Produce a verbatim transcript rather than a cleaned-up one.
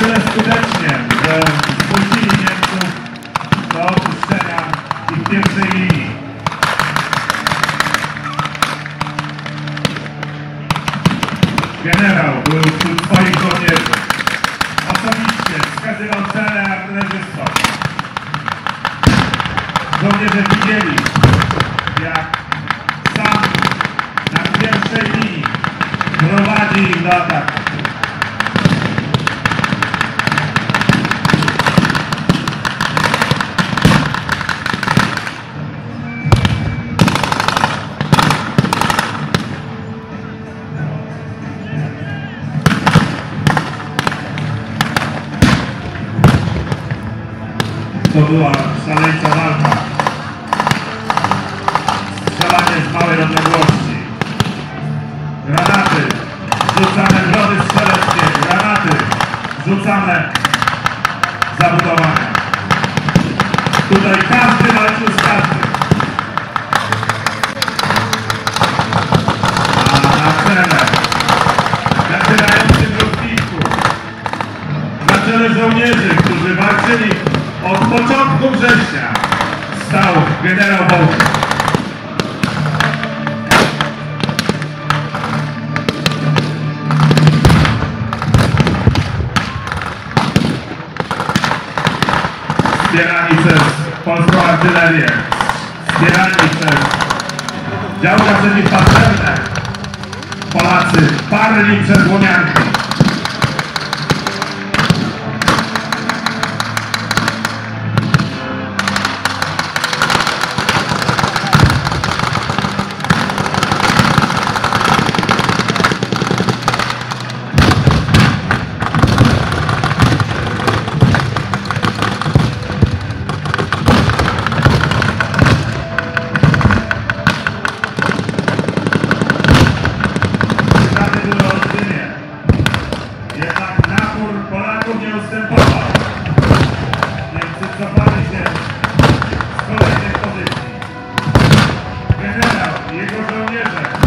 tyle skutecznie, że zmusili Niemców do opuszczenia ich pierwszej linii. Generał był wśród swoich żołnierzy. Osobiście wskazywał cele artylerzystom. Żołnierze widzieli, jak sam na pierwszej linii prowadzi ich do ataku. To była szaleńcza walka. Strzelanie z małej odległości. Granaty rzucane w rody strzeleckie. Granaty rzucane z zabudowania. Tutaj każdy walczył z każdym. A na czele, na tyrającym lotnisku, na czele żołnierzy, którzy walczyli od początku września, stał generał Wołk. Wspierani przez polską artylerię, wspierani przez działka przeciwpancerne, Polacy parli przez Łomianki. Jednak napór Polaków nie ustępował. Niemcy cofali się z kolejnych pozycji. Generał i jego żołnierze